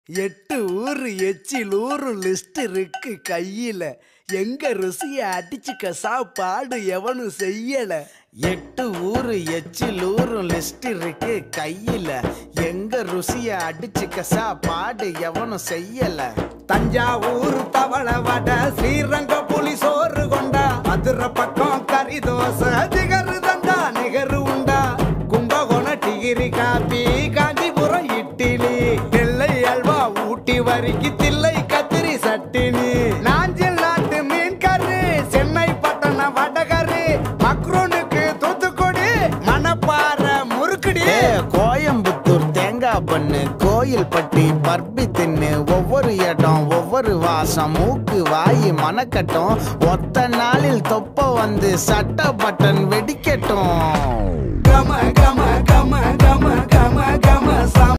8 ஊரு எச்சில் ஊரு லிஸ்ட் இருக்கு கையில. எங்க ருசிய அடிச்சுக்க சாப்பாடு எவனும் செய்யல. 8 ஊரு எச்சில் ஊரு லிஸ்ட் இருக்கு கையில. எங்க ருசிய அடிச்சுக்க சாப்பாடு எவனும் செய்யல. தஞ்சாவூர் தவள வடை, ஸ்ரீரங்க புலி சோறு கொண்டா, மதுரை பக்கம் கறி தோசை, ஜிகரு தண்டா நிகரு உண்டா, கும்பகோணம் டிகிரி காப்பி, காஞ்சிபுரம் இட்லி, நெல்லை அல்வா ஊட்டி வரிக்கு தில்லை கத்திரி சட்டினி, நாஞ்சில் நாட்டு மீன் கறி, சென்னை பட்டணம் வடகறி, மக்ரூனுக்கு தூத்துக்குடி, மணப்பாறை முறுக்குடி, கோயம்புத்தூர் தேங்காய் பண்ணு, கோயில் பட்டி பர்பி தின்னு, ஒவ்வொரு இடம் ஒவ்வொரு வாசம், மூக்கு வாயி மணக்கட்டும், ஒத்த நாளில் தொப்ப வந்து சட்ட பட்டன் வெடிக்கட்டும். கம கம கம கம கம கம